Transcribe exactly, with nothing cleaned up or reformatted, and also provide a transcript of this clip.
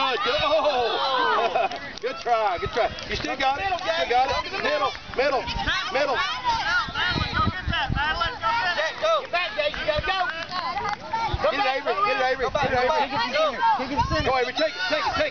good. Good. Oh. Good try. Good try. You still got it. Still got it. Middle. Middle. Middle. Get it, Avery. Get it, Avery. Get it, Avery. Go, Avery. Take it. Take it. Take it.